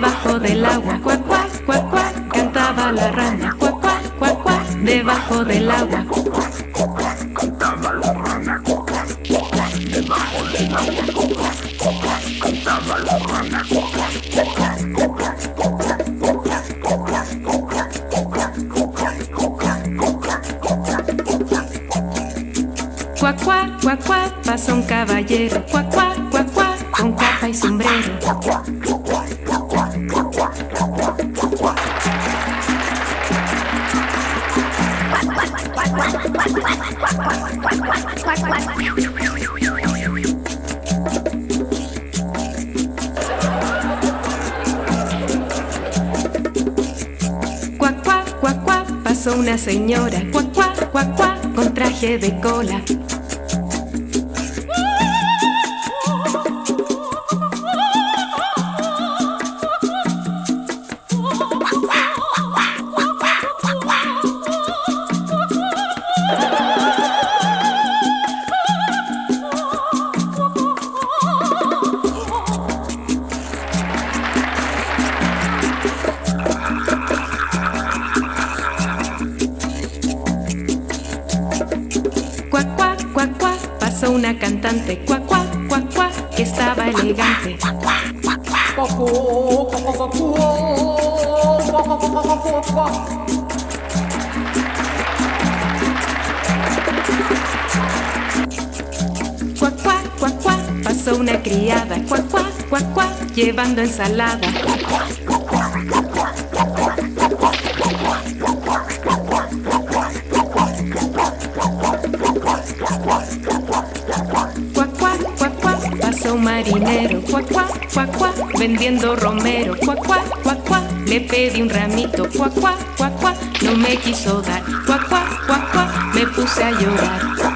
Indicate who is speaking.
Speaker 1: debajo del agua, cuac, cuac, cuac, cuac, cantaba la rana, cuac, cuac, cuac, cuac, debajo del agua.
Speaker 2: Cantaba la rana, debajo del agua. Cantaba la rana.
Speaker 1: Cuac, cuac, cuac, cuac, pasa un caballero, cuac, cuac, cuac, cuac, con capa y sombrero. Cuac, cuac, cuac, cuac, pasó una señora, cuac, cuac, cuac, cuac, con traje de cola. Una cantante, cuac, cuac, cuac, cuac, que estaba elegante. Cuac, cuac, cuac, cuac, pasó una criada, cuac, cuac, cuac, cuac, llevando ensalada. Un marinero, cuac, cuac, cuac, cuac, vendiendo romero, cuac, cuac, cuac, cuac, le pedí un ramito, cuac, cuac, cuac, cuac, no me quiso dar, cuac, cuac, cuac, cuac, me puse a llorar.